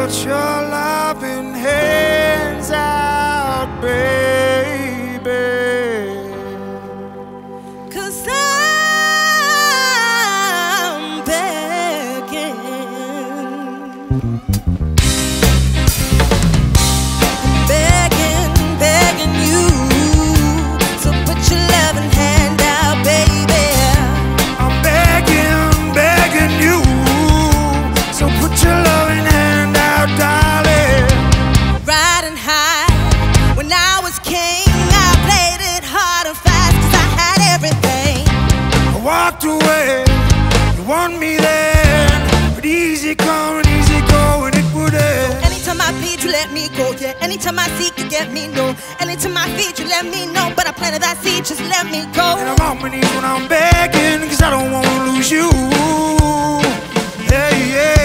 put your loving hands out, baby. 'Cause I'm begging. Begging you. So put your loving hand out, baby. I'm begging you. So put your loving hand out, darling. Riding high, when I was king, I played it hard and fast 'cause I had everything. I walked away, you want me then, but easy come and easy go, and it would end. Anytime I feed you, let me go, yeah. Anytime I seek, you get me, no. Anytime I feed you, let me know. But I planted that seed, just let me go. And I'm on my knees when I'm begging, 'cause I don't want to lose you. Yeah, yeah.